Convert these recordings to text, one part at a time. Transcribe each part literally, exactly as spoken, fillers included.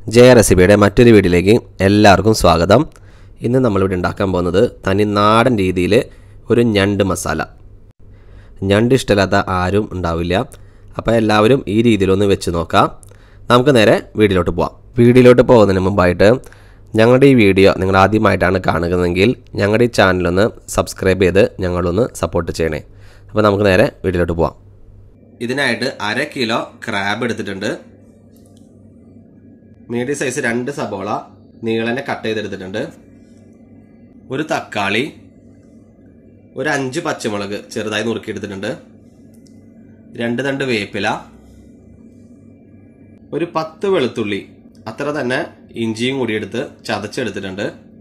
ജയ റെസിപ്പിയുടെ മറ്റൊരു വീഡിയോയിലേക്ക് എല്ലാവർക്കും സ്വാഗതം. ഇന്ന് നമ്മളിവിടെ ഉണ്ടാക്കാൻ പോകുന്നത് തനി നാടൻ രീതിയിൽ ഒരു ഞണ്ട് മസാല. ഞണ്ട് ഇഷ്ടമില്ലാത്ത ആരും ഉണ്ടാവില്ല. അപ്പോൾ എല്ലാവരും ഈ രീതിയിലൊന്ന് വെച്ച് നോക്കാം. നമുക്ക് നേരെ വീഡിയോയിലോട്ട് പോവാം. വീഡിയോയിലോട്ട് പോകുന്നതിന് മുമ്പായിട്ട് ഞങ്ങളുടെ ഈ വീഡിയോ നിങ്ങൾ ആദ്യമായിട്ടാണ് കാണുന്നതെങ്കിൽ ഞങ്ങളുടെ ഈ ചാനലൊന്ന് സബ്സ്ക്രൈബ് ചെയ്ത് ഞങ്ങളൊന്ന് സപ്പോർട്ട് ചെയ്യണേ. അപ്പോൾ നമുക്ക് നേരെ വീഡിയോയിലോട്ട് പോവാം. ഇതിനായിട്ട് അര കിലോ ക്രാബ് എടുത്തിട്ടുണ്ട്. മീഡിയം സൈസ് രണ്ട് സബോള നീളനെ കട്ട് ചെയ്തെടുത്തിട്ടുണ്ട്. ഒരു തക്കാളി, ഒരു അഞ്ച് പച്ചമുളക് ചെറുതായി നുറുക്കിയെടുത്തിട്ടുണ്ട്. രണ്ട് തണ്ട് വേപ്പില, ഒരു പത്ത് വെളുത്തുള്ളി, അത്ര തന്നെ ഇഞ്ചിയും കൂടി എടുത്ത് ചതച്ചെടുത്തിട്ടുണ്ട്.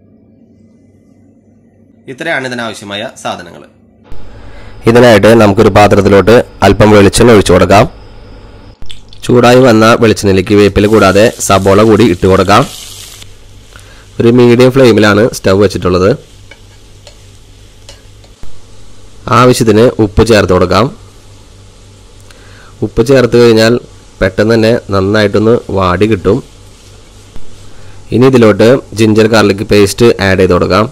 ഇത്രയാണ് ഇതിനാവശ്യമായ സാധനങ്ങൾ. ഇതിനായിട്ട് നമുക്കൊരു പാത്രത്തിലോട്ട് അല്പം വെളിച്ചെണ്ണ ഒഴിച്ചു കൊടുക്കാം. ചൂടായി വന്ന വെളിച്ചെണ്ണയിലേക്ക് വേപ്പില കൂടാതെ സബോള കൂടി ഇട്ട് കൊടുക്കാം. ഒരു മീഡിയം ഫ്ലെയിമിലാണ് സ്റ്റവ് വെച്ചിട്ടുള്ളത്. ആവശ്യത്തിന് ഉപ്പ് ചേർത്ത് കൊടുക്കാം. ഉപ്പ് ചേർത്ത് കഴിഞ്ഞാൽ പെട്ടെന്ന് തന്നെ നന്നായിട്ടൊന്ന് വാടി കിട്ടും. ഇനി ഇതിലോട്ട് ജിഞ്ചർ ഗാർലിക് പേസ്റ്റ് ആഡ് ചെയ്ത് കൊടുക്കാം.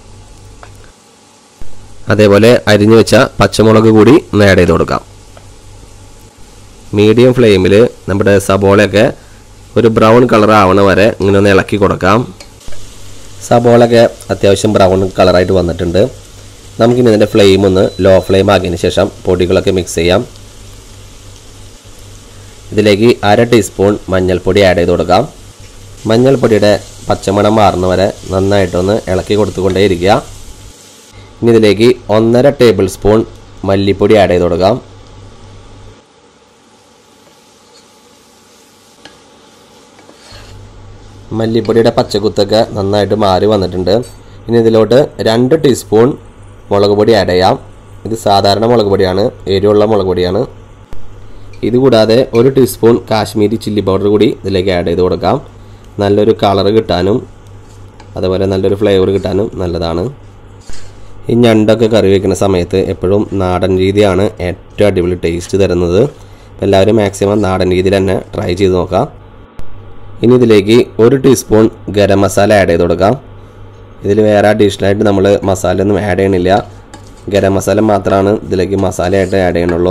അതേപോലെ അരിഞ്ഞു വെച്ച പച്ചമുളക് കൂടി ഒന്ന് ആഡ് ചെയ്ത് കൊടുക്കാം. മീഡിയം ഫ്ലെയിമിൽ നമ്മുടെ സബോളയൊക്കെ ഒരു ബ്രൗൺ കളർ ആവണ വരെ ഇങ്ങനെ ഒന്ന് ഇളക്കി കൊടുക്കാം. സബോളയൊക്കെ അത്യാവശ്യം ബ്രൗൺ കളറായിട്ട് വന്നിട്ടുണ്ട്. നമുക്കിനി ഇതിൻ്റെ ഫ്ലെയിം ഒന്ന് ലോ ഫ്ലെയിം ആക്കിയതിന് ശേഷം പൊടികളൊക്കെ മിക്സ് ചെയ്യാം. ഇതിലേക്ക് അര ടീസ്പൂൺ മഞ്ഞൾപ്പൊടി ആഡ് ചെയ്ത് കൊടുക്കാം. മഞ്ഞൾപ്പൊടിയുടെ പച്ചമണം മാറുന്ന വരെ നന്നായിട്ടൊന്ന് ഇളക്കി കൊടുത്തുകൊണ്ടേയിരിക്കുക. ഇനി ഇതിലേക്ക് ഒന്നര ടേബിൾ സ്പൂൺ മല്ലിപ്പൊടി ആഡ് ചെയ്ത് കൊടുക്കാം. മല്ലിപ്പൊടിയുടെ പച്ചക്കുത്തൊക്കെ നന്നായിട്ട് മാറി വന്നിട്ടുണ്ട്. ഇനി ഇതിലോട്ട് രണ്ട് ടീസ്പൂൺ മുളക് പൊടി ആഡ് ചെയ്യാം. ഇത് സാധാരണ മുളക് പൊടിയാണ്, എരിവുള്ള മുളക് പൊടിയാണ്. ഇതുകൂടാതെ ഒരു ടീസ്പൂൺ കാശ്മീരി ചില്ലി പൗഡർ കൂടി ഇതിലേക്ക് ആഡ് ചെയ്ത് കൊടുക്കാം. നല്ലൊരു കളർ കിട്ടാനും അതുപോലെ നല്ലൊരു ഫ്ലേവർ കിട്ടാനും നല്ലതാണ്. ഈ ഞണ്ടൊക്കെ കറി വയ്ക്കുന്ന സമയത്ത് എപ്പോഴും നാടൻ രീതിയാണ് ഏറ്റവും അടിപൊളി ടേസ്റ്റ് തരുന്നത്. എല്ലാവരും മാക്സിമം നാടൻ രീതിയിൽ തന്നെ ട്രൈ ചെയ്ത് നോക്കാം. ഇനി ഇതിലേക്ക് ഒരു ടീസ്പൂൺ ഗരം മസാല ആഡ് ചെയ്ത് കൊടുക്കാം. ഇതിൽ വേറെ അഡീഷണലായിട്ട് നമ്മൾ മസാല ഒന്നും ആഡ് ചെയ്യണില്ല. ഗരം മസാല മാത്രമാണ് ഇതിലേക്ക് മസാലയായിട്ട് ആഡ് ചെയ്യണുള്ളൂ.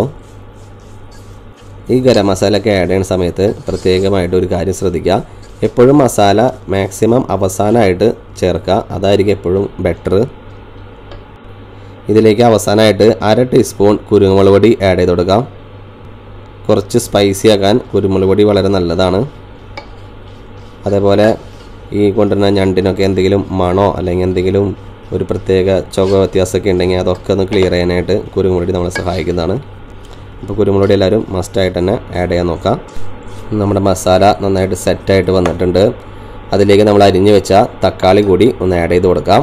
ഈ ഗരം മസാല ഒക്കെ ആഡ് ചെയ്യുന്ന സമയത്ത് പ്രത്യേകമായിട്ട് ഒരു കാര്യം ശ്രദ്ധിക്കുക. എപ്പോഴും മസാല മാക്സിമം അവസാനമായിട്ട് ചേർക്കുക, അതായിരിക്കും എപ്പോഴും ബെറ്റർ. ഇതിലേക്ക് അവസാനമായിട്ട് അര ടീസ്പൂൺ കുരുമുളക് പൊടി ആഡ് ചെയ്ത് കൊടുക്കാം. കുറച്ച് സ്പൈസി ആക്കാൻ കുരുമുളക് പൊടി വളരെ നല്ലതാണ്. അതേപോലെ ഈ കൊണ്ടുവരുന്ന ഞണ്ടിനൊക്കെ എന്തെങ്കിലും മണോ അല്ലെങ്കിൽ എന്തെങ്കിലും ഒരു പ്രത്യേക ചുവ വ്യത്യാസമൊക്കെ ഉണ്ടെങ്കിൽ അതൊക്കെ ഒന്ന് ക്ലിയർ ചെയ്യാനായിട്ട് കുരുമുളക് പൊടി നമ്മളെ സഹായിക്കുന്നതാണ്. അപ്പോൾ കുരുമുളക് പൊടി എല്ലാവരും മസ്റ്റായിട്ട് തന്നെ ആഡ് ചെയ്യാൻ നോക്കാം. നമ്മുടെ മസാല നന്നായിട്ട് സെറ്റായിട്ട് വന്നിട്ടുണ്ട്. അതിലേക്ക് നമ്മൾ അരിഞ്ഞു വെച്ച തക്കാളി കൂടി ഒന്ന് ആഡ് ചെയ്ത് കൊടുക്കാം.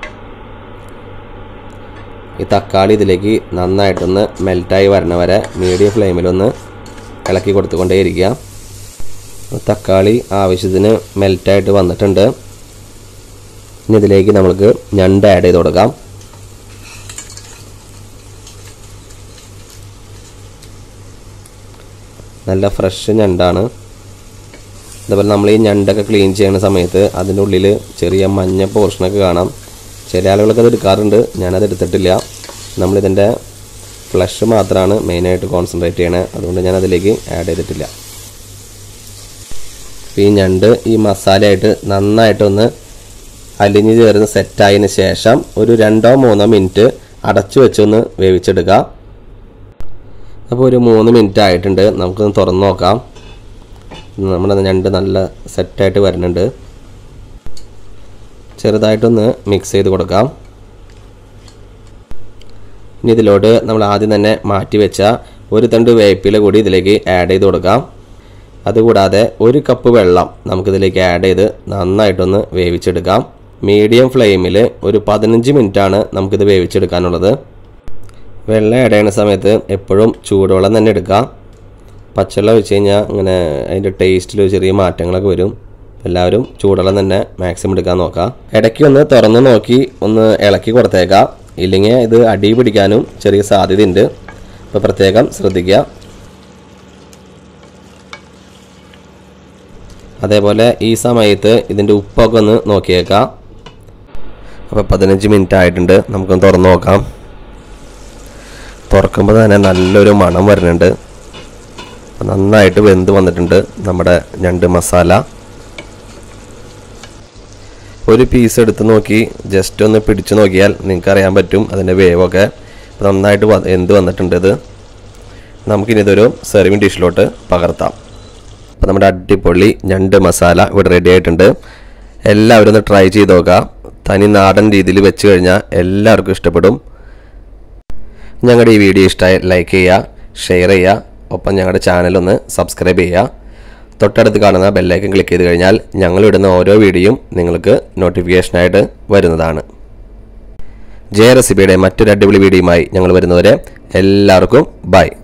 ഈ തക്കാളി ഇതിലേക്ക് നന്നായിട്ടൊന്ന് മെൽറ്റായി വരണ വരെ മീഡിയം ഫ്ലെയിമിലൊന്ന് ഇളക്കി കൊടുത്തുകൊണ്ടേയിരിക്കുക. തക്കാളി ആവശ്യത്തിന് മെൽറ്റായിട്ട് വന്നിട്ടുണ്ട്. ഇനി ഇതിലേക്ക് നമുക്ക് ഞണ്ട് ആഡ് ചെയ്ത് കൊടുക്കാം. നല്ല ഫ്രഷ് ഞണ്ടാണ്. അതുപോലെ നമ്മൾ ഈ ഞണ്ടൊക്കെ ക്ലീൻ ചെയ്യുന്ന സമയത്ത് അതിൻ്റെ ഉള്ളിൽ ചെറിയ മഞ്ഞ പോർഷനൊക്കെ കാണാം. ചില ആളുകളൊക്കെ അത് എടുക്കാറുണ്ട്, ഞാനത് എടുത്തിട്ടില്ല. നമ്മളിതിൻ്റെ ഫ്ലഷ് മാത്രമാണ് മെയിനായിട്ട് കോൺസെൻട്രേറ്റ് ചെയ്യണത്. അതുകൊണ്ട് ഞാൻ അതിലേക്ക് ആഡ് ചെയ്തിട്ടില്ല. ഈ ഞണ്ട് ഈ മസാലയായിട്ട് നന്നായിട്ടൊന്ന് അലിഞ്ഞ് ചേർന്ന് സെറ്റായതിന് ശേഷം ഒരു രണ്ടോ മൂന്നോ മിനിറ്റ് അടച്ചു വെച്ചൊന്ന് വേവിച്ചെടുക്കുക. അപ്പോൾ ഒരു മൂന്ന് മിനിറ്റ് ആയിട്ടുണ്ട്. നമുക്കൊന്ന് തുറന്ന് നോക്കാം. നമ്മുടെ ഞണ്ട് നല്ല സെറ്റായിട്ട് വരുന്നുണ്ട്. ചെറുതായിട്ടൊന്ന് മിക്സ് ചെയ്ത് കൊടുക്കാം. ഇനി ഇതിലോട്ട് നമ്മൾ ആദ്യം തന്നെ മാറ്റി വെച്ച ഒരു തണ്ട് വേപ്പില കൂടി ഇതിലേക്ക് ആഡ് ചെയ്ത് കൊടുക്കാം. അതുകൂടാതെ ഒരു കപ്പ് വെള്ളം നമുക്കിതിലേക്ക് ആഡ് ചെയ്ത് നന്നായിട്ടൊന്ന് വേവിച്ചെടുക്കാം. മീഡിയം ഫ്ലെയിമിൽ ഒരു പതിനഞ്ച് മിനിറ്റാണ് നമുക്കിത് വേവിച്ചെടുക്കാനുള്ളത്. വെള്ളം ആഡ് ചെയ്യുന്ന സമയത്ത് എപ്പോഴും ചൂടുവെള്ളം തന്നെ എടുക്കാം. പച്ചവെള്ളം ഒഴിച്ച് കഴിഞ്ഞാൽ അങ്ങനെ അതിൻ്റെ ടേസ്റ്റിൽ ചെറിയ മാറ്റങ്ങളൊക്കെ വരും. എല്ലാവരും ചൂടുവെള്ളം തന്നെ മാക്സിമം എടുക്കാൻ നോക്കാം. ഇടയ്ക്ക് ഒന്ന് തുറന്ന് നോക്കി ഒന്ന് ഇളക്കി കൊടുത്തേക്കാം. ഇല്ലെങ്കിൽ ഇത് അടി പിടിക്കാനും ചെറിയ സാധ്യതയുണ്ട്. അപ്പോൾ പ്രത്യേകം ശ്രദ്ധിക്കുക. അതേപോലെ ഈ സമയത്ത് ഇതിൻ്റെ ഉപ്പൊക്കെ ഒന്ന് നോക്കിയേക്കാം. അപ്പോൾ പതിനഞ്ച് മിനിറ്റ് ആയിട്ടുണ്ട്. നമുക്കൊന്ന് തുറന്ന് നോക്കാം. തുറക്കുമ്പോൾ തന്നെ നല്ലൊരു മണം വരുന്നുണ്ട്. നന്നായിട്ട് വെന്ത് വന്നിട്ടുണ്ട് നമ്മുടെ ഞണ്ട് മസാല. ഒരു പീസ് എടുത്ത് നോക്കി ജസ്റ്റ് ഒന്ന് പിടിച്ചു നോക്കിയാൽ നിങ്ങൾക്ക് അറിയാൻ പറ്റും അതിൻ്റെ വേവൊക്കെ നന്നായിട്ട് വെന്ത് വന്നിട്ടുണ്ട്. ഇത് നമുക്കിനി ഇതൊരു സെർവിങ് ഡിഷിലോട്ട് പകർത്താം. അപ്പോൾ നമ്മുടെ അടിപൊളി ഞണ്ട് മസാല ഇവിടെ റെഡി ആയിട്ടുണ്ട്. എല്ലാവരും ഒന്ന് ട്രൈ ചെയ്ത് നോക്കാം. തനി നാടൻ രീതിയിൽ വെച്ച് കഴിഞ്ഞാൽ എല്ലാവർക്കും ഇഷ്ടപ്പെടും. ഞങ്ങളുടെ ഈ വീഡിയോ ഇഷ്ടമായി ലൈക്ക് ചെയ്യുക, ഷെയർ ചെയ്യുക, ഒപ്പം ഞങ്ങളുടെ ചാനലൊന്ന് സബ്സ്ക്രൈബ് ചെയ്യുക. തൊട്ടടുത്ത് കാണുന്ന ബെല്ലൈക്കൻ ക്ലിക്ക് ചെയ്ത് കഴിഞ്ഞാൽ ഞങ്ങളിടുന്ന ഓരോ വീഡിയോയും നിങ്ങൾക്ക് നോട്ടിഫിക്കേഷനായിട്ട് വരുന്നതാണ്. ജയ റെസിപ്പിയുടെ മറ്റൊരു അടിപൊളി വീഡിയോയുമായി ഞങ്ങൾ വരുന്നവരെ എല്ലാവർക്കും ബൈ.